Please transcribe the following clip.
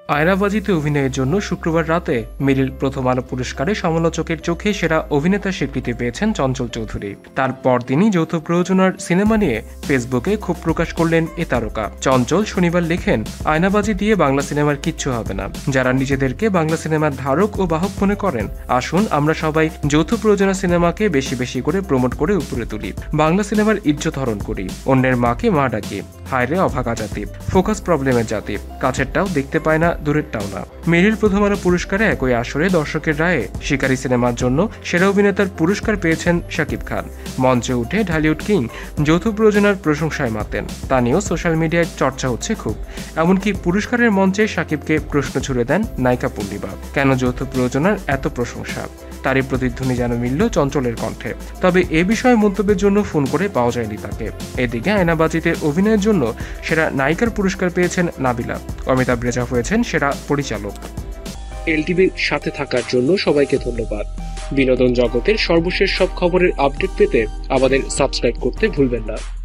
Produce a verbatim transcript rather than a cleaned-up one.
আয়নাবাজিতে অভিনয়ের জন্য শুক্রবার রাতে মিরিল প্রথম আলো পুরস্কারে সমালোচকের চোখে সেরা অভিনেতার স্বীকৃতি পেয়েছেন চঞ্চল চৌধুরী। তার পরদিনই যৌথ প্রযোজনার সিনেমা নিয়ে ফেসবুকে ক্ষোভ প্রকাশ করলেন এ তারকা। চঞ্চল শনিবার লেখেন, আয়নাবাজি দিয়ে বাংলা সিনেমার কিচ্ছু হবে না। যারা নিজেদেরকে বাংলা সিনেমার ধারক ও বাহক মনে করেন, আসুন আমরা সবাই যৌথ প্রযোজনা সিনেমাকে বেশি বেশি করে প্রমোট করে উপরে তুলি, বাংলা সিনেমার ইজ্জত হরণ করি, অন্যের মাকে মা ডাকি। হায়রে অভাগা জাতি, ফোকাস প্রবলেমের জাতি, কাছেরটাও দেখতে পায় না, দূরেরটাও না। মেরিল প্রথম আলো পুরস্কারে একই আসরে দর্শকের রায়ে শিকারী সিনেমার জন্য সেরা অভিনেতার পুরস্কার পেয়েছেন শাকিব খান। মঞ্চে উঠে ঢালিউড কিং যৌথ প্রযোজনার প্রশংসায় মাতেন। তা নিয়েও সোশ্যাল মিডিয়ায় চর্চা হচ্ছে খুব। এমনকি পুরস্কারের মঞ্চে শাকিবকে প্রশ্ন ছুড়ে দেন নায়িকা পূর্ণিমা, কেন যৌথ প্রযোজনার এত প্রশংসা? তারই প্রতিধ্বনি যেন মিলল চঞ্চলের কণ্ঠে। তবে এ বিষয়ে মন্তব্যের জন্য ফোন করে পাওয়া যায়নি তাকে। এদিকে আয়নাবাজিতে অভিনয়ের জন্য সেরা নায়িকার পুরস্কার পেয়েছেন নাবিলা। অমিতাভ রেজা হয়েছেন সেরা পরিচালক। এলটিভির সাথে থাকার জন্য সবাইকে ধন্যবাদ। বিনোদন জগতের সর্বশেষ সব খবরের আপডেট পেতে আমাদের সাবস্ক্রাইব করতে ভুলবেন না।